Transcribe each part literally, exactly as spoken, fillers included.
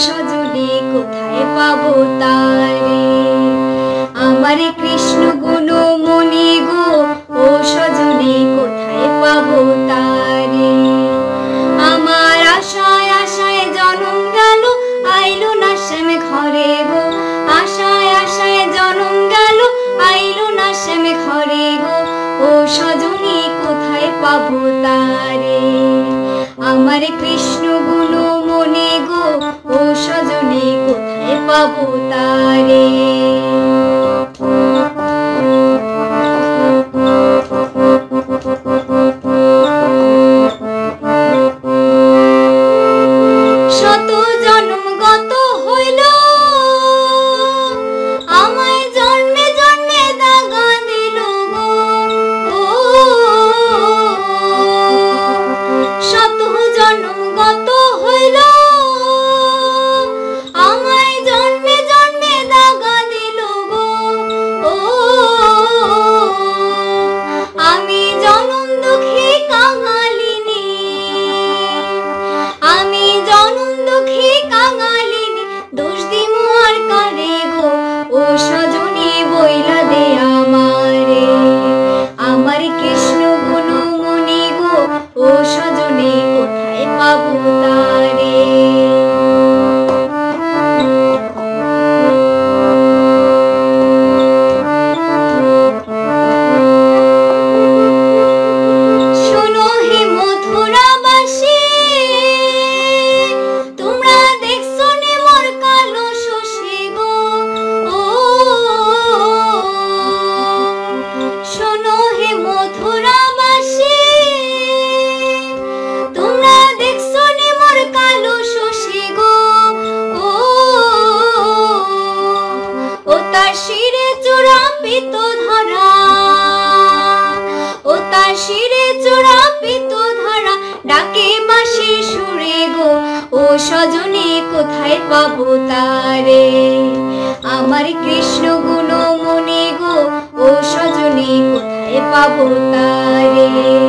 সজনে কোথায় পাবো তারে। আমার কৃষ্ণ গুণ মনি গো ও সজনে কোথায় পাবো তারে। আমার আশায় আশায় জনম গেল আইলো না শ্যাম ঘরে গো। আশায় আশায় জনম গেল আইলো না শ্যাম ঘরে গো। ও সজনে কোথায় পাবো তারে। আমার কৃষ্ণ গুণ মনে গো ও সজনে কোথায় পাবো তারে। শত জন্ম গত হইল আমায় জন্মে জন্মে দাগা দিল গো। শত জন্ম গত হইল আমায় জন্মে জন্মে দাগা দিল গো। ও আমি জনম দুঃখী কাঙালিনী, আমি জনম দুঃখী কাঙালিনী, দোষ দিমু আর কারে গো। ও সজনে বইলা দে আমারে। আমার কৃষ্ণ গুণ মনি গো ও সজনে কোথায় পাবো তারে। শোনো হে মথুরাবাসী, তোমরা দেখছো নে মোর কালো শশী গো। ও শোনো হে মথুরাবাসী, তোমরা দেখছো নে মোর কালো শশী গো। ও ও তার শিরে চূড়া পিত ধরা, ও তার শিরে চূড়া পিত ধরা, ডাকে বাঁশি সুরে গো। ও সজনে কোথায় পাবো তারে। আমার কৃষ্ণ গুণ মনে গো ও সজনে কোথায় পাবো তারে।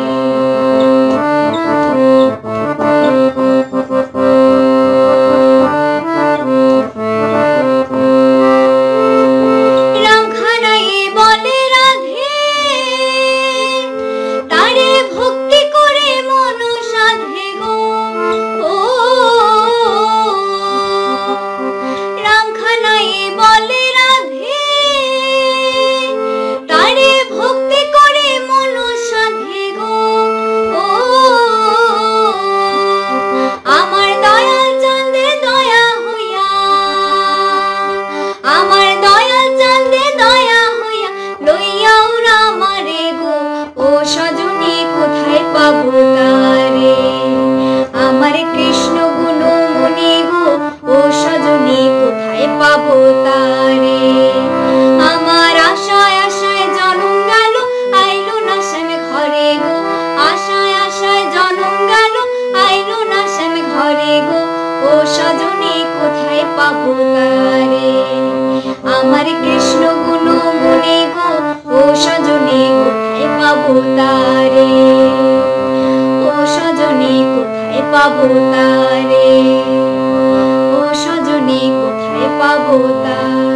রামখানায় বলে রাধে, তারে ভক্তি করে মন সাধে গো। ও রামখানায় বলে রাধে, তারে ভক্তি করে মন সাধে গো। ও আমার দয়াল চাঁদে দয়া হইয়া, আমার দয়াল চাঁদে দয়া হইয়া, লইয়া ওরা মারে গো। ও সজনে কোথায় পাবো তারে। আমার কৃষ্ণ গুণ মনি গো ও সজনে কোথায় পাবো তারে। আমার আশায় আশায় জনম গেল আইলো না শ্যাম ঘরে গো। আশায় আশায় জনম গেল আইলো না শ্যাম ঘরে গো। ও সজনে কোথায় পাবো তারে। আমার কৃষ্ণ গুণ মনে গো ও সজনে কোথায় পাবো তারে। ও সজনে কোথায় পাবো তারে। ও সজনে কোথায় পাবো তারে।